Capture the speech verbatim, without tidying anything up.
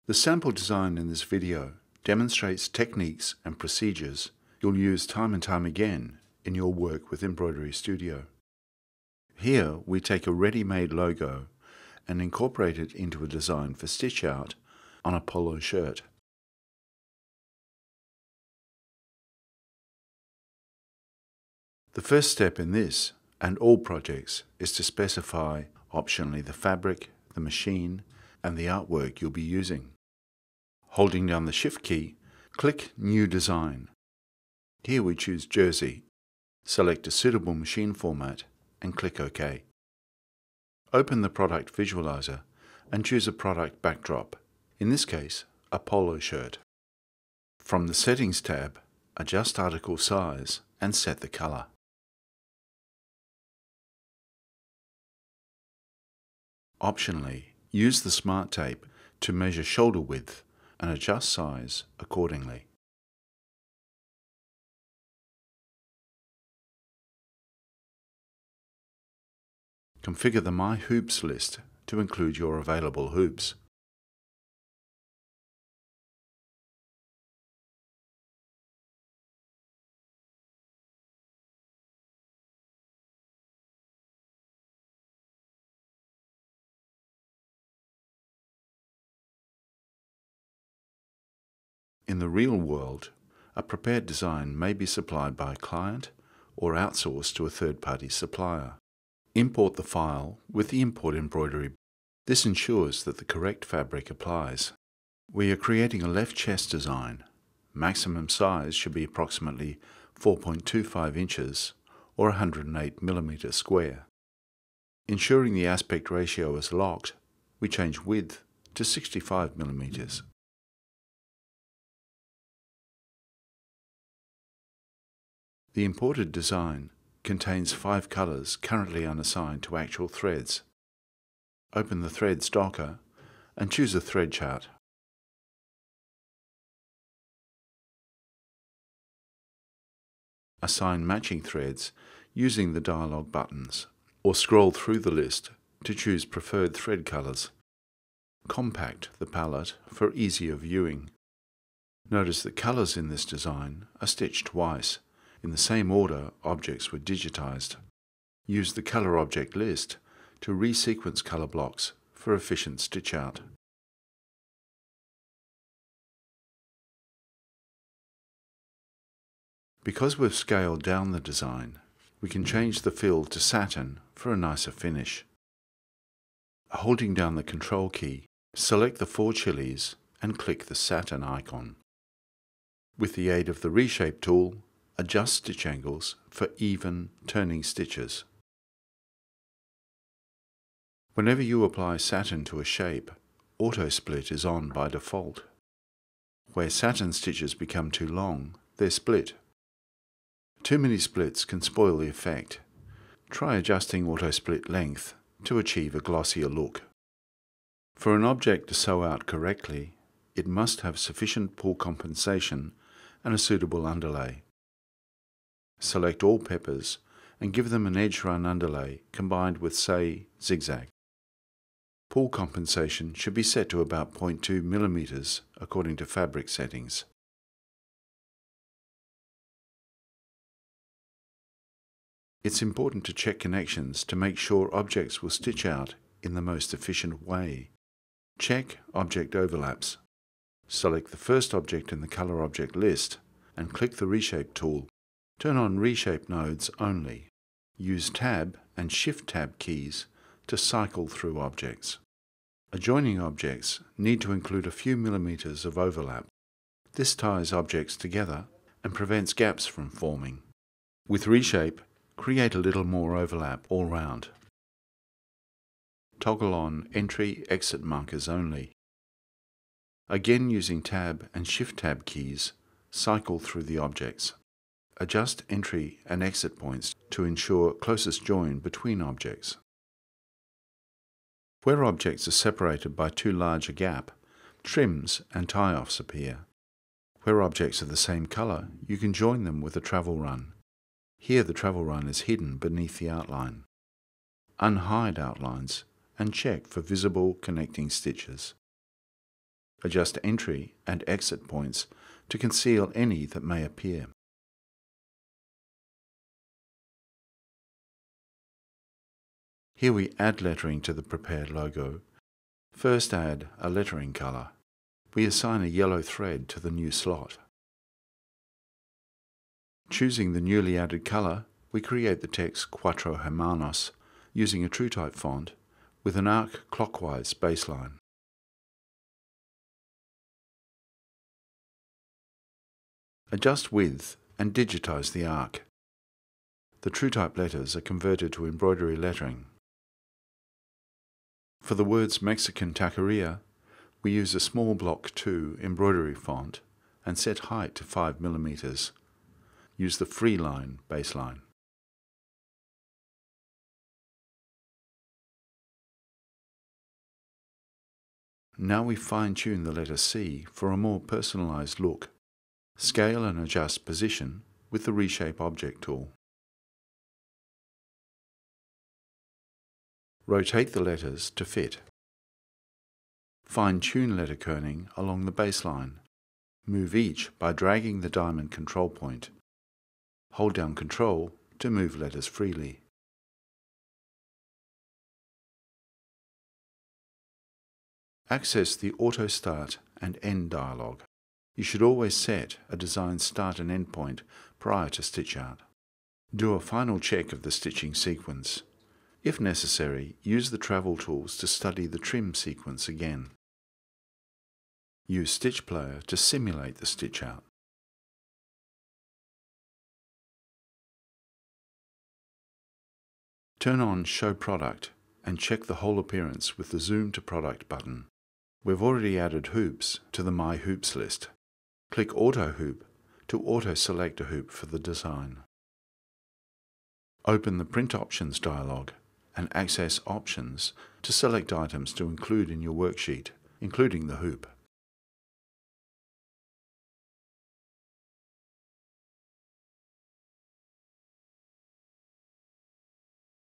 The sample design in this video demonstrates techniques and procedures you'll use time and time again in your work with EmbroideryStudio. Here we take a ready-made logo and incorporate it into a design for stitch out on a polo shirt. The first step in this and all projects is to specify optionally the fabric, the machine, and the artwork you'll be using. Holding down the Shift key, click New Design. Here we choose Jersey. Select a suitable machine format and click OK. Open the product visualizer and choose a product backdrop, in this case a polo shirt. From the Settings tab, adjust article size and set the color. Optionally, use the Smart Tape to measure shoulder width and adjust size accordingly. Configure the My Hoops list to include your available hoops. In the real world, a prepared design may be supplied by a client or outsourced to a third-party supplier. Import the file with the import embroidery. This ensures that the correct fabric applies. We are creating a left chest design. Maximum size should be approximately four point two five inches or one hundred eight millimeters square. Ensuring the aspect ratio is locked, we change width to sixty-five millimeters. The imported design contains five colors currently unassigned to actual threads. Open the Threads docker and choose a thread chart. Assign matching threads using the dialog buttons, or scroll through the list to choose preferred thread colors. Compact the palette for easier viewing. Notice that colors in this design are stitched twice. In the same order objects were digitized. Use the color object list to resequence color blocks for efficient stitch out. Because we've scaled down the design, we can change the fill to satin for a nicer finish. Holding down the Control key, select the four chilies and click the satin icon. With the aid of the Reshape tool, adjust stitch angles for even turning stitches. Whenever you apply satin to a shape, auto split is on by default. Where satin stitches become too long, they're split. Too many splits can spoil the effect. Try adjusting auto split length to achieve a glossier look. For an object to sew out correctly, it must have sufficient pull compensation and a suitable underlay. Select all peppers and give them an edge run underlay combined with, say, zigzag. Pull compensation should be set to about zero point two millimeters according to fabric settings. It's important to check connections to make sure objects will stitch out in the most efficient way. Check object overlaps. Select the first object in the color object list and click the Reshape tool. Turn on Reshape nodes only. Use Tab and Shift Tab keys to cycle through objects. Adjoining objects need to include a few millimeters of overlap. This ties objects together and prevents gaps from forming. With Reshape, create a little more overlap all round. Toggle on Entry/Exit markers only. Again, using Tab and Shift Tab keys, cycle through the objects. Adjust entry and exit points to ensure closest join between objects. Where objects are separated by too large a gap, trims and tie-offs appear. Where objects are the same color, you can join them with a travel run. Here the travel run is hidden beneath the outline. Unhide outlines and check for visible connecting stitches. Adjust entry and exit points to conceal any that may appear. Here we add lettering to the prepared logo. First add a lettering colour. We assign a yellow thread to the new slot. Choosing the newly added colour, we create the text Cuatro Hermanos using a TrueType font with an arc clockwise baseline. Adjust width and digitize the arc. The TrueType letters are converted to embroidery lettering. For the words Mexican taqueria, we use a small block two embroidery font and set height to five millimeters. Use the Freeline baseline. Now we fine-tune the letter C for a more personalized look. Scale and adjust position with the Reshape Object tool. Rotate the letters to fit. Fine-tune letter kerning along the baseline. Move each by dragging the diamond control point. Hold down Control to move letters freely. Access the Auto Start and End dialog. You should always set a design start and end point prior to stitch out. Do a final check of the stitching sequence. If necessary, use the travel tools to study the trim sequence again. Use Stitch Player to simulate the stitch out. Turn on Show Product and check the whole appearance with the Zoom to Product button. We've already added hoops to the My Hoops list. Click Auto Hoop to auto-select a hoop for the design. Open the Print Options dialog and access Options to select items to include in your worksheet, including the hoop.